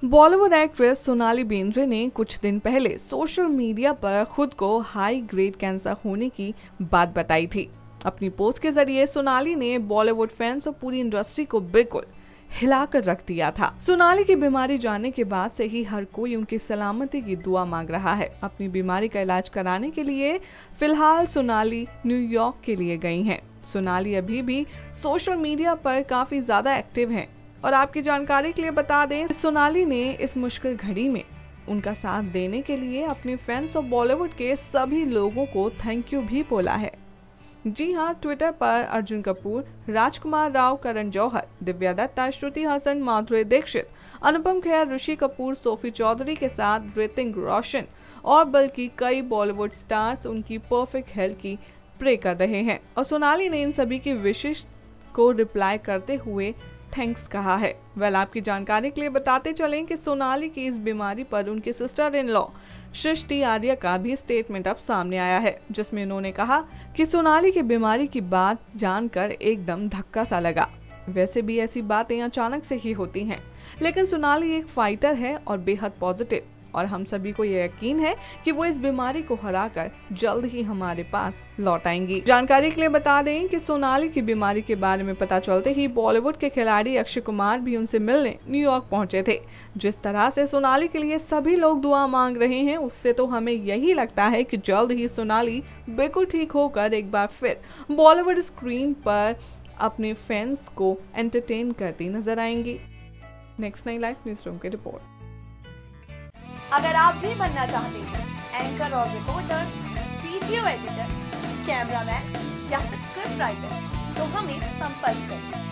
Bollywood actress Sonali Bendre ने कुछ दिन पहले सोशल मीडिया पर खुद को हाई ग्रेड कैंसर होने की बात बताई थी। अपनी पोस्ट के जरिए सोनाली ने बॉलीवुड फैंस और पूरी इंडस्ट्री को बिल्कुल हिलाकर रख दिया था। सोनाली की बीमारी जानने के बाद से ही हर कोई उनकी सलामती की दुआ मांग रहा है। अपनी बीमारी का इलाज कराने के लिए फिलहाल सोनाली न्यूयॉर्क के लिए गई हैं। सोनाली अभी भी सोशल मीडिया पर काफी ज्यादा एक्टिव हैं। और आपकी जानकारी के लिए बता दें, सोनाली ने इस मुश्किल घड़ी में उनका साथ देने के लिए अपने फैंस और बॉलीवुड के सभी लोगों को थैंक यू भी बोला है। जी हां, ट्विटर पर अर्जुन कपूर, राजकुमार राव, करण जौहर, दिव्या दत्ता, श्रुति हसन, माधुरी दीक्षित, अनुपम खेर, ऋषि कपूर, सोफी चौधरी के साथ ऋतिक रोशन और बल्कि कई बॉलीवुड स्टार्स उनकी परफेक्ट हेल्थ की प्रे कर रहे हैं। और सोनाली ने इन सभी की विशेष को रिप्लाई करते हुए थैंक्स कहा है। आपकी जानकारी के लिए बताते चलें कि सोनाली की इस बीमारी पर उनके sister in law Srishti Arya का भी स्टेटमेंट अब सामने आया है, जिसमें उन्होंने कहा कि सोनाली की बीमारी की बात जानकर एकदम धक्का सा लगा। वैसे भी ऐसी बातें अचानक से ही होती हैं, लेकिन सोनाली एक फाइटर है और बेहद पॉजिटिव, और हम सभी को ये यकीन है कि वो इस बीमारी को हराकर जल्द ही हमारे पास लौट आएंगी। जानकारी के लिए बता दें कि सोनाली की बीमारी के बारे में पता चलते ही बॉलीवुड के खिलाड़ी अक्षय कुमार भी उनसे मिलने न्यूयॉर्क पहुंचे थे। जिस तरह से सोनाली के लिए सभी लोग दुआ मांग रहे हैं, उससे तो हमें यही लगता है कि जल्द ही सोनाली बिल्कुल ठीक होकर एक बार फिर बॉलीवुड स्क्रीन पर अपने फैंस को एंटरटेन करती नजर आएंगी। नेक्स्ट 9 लाइव न्यूज रूम की रिपोर्ट। अगर आप भी बनना चाहते हैं एंकर और रिपोर्टर, वीडियो एडिटर, कैमरामैन या फिर स्क्रिप्ट राइटर, तो हमें संपर्क करें।